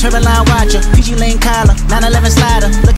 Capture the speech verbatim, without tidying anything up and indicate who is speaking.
Speaker 1: Trevor line watcher, P G Lane collar, nine eleven slider. Look